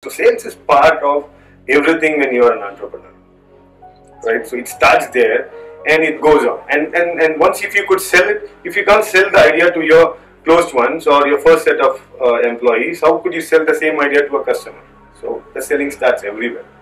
So sales is part of everything when you are an entrepreneur, right? So it starts there and it goes on. And once if you could sell it, if you can't sell the idea to your closed ones or your first set of employees, how could you sell the same idea to a customer? So the selling starts everywhere.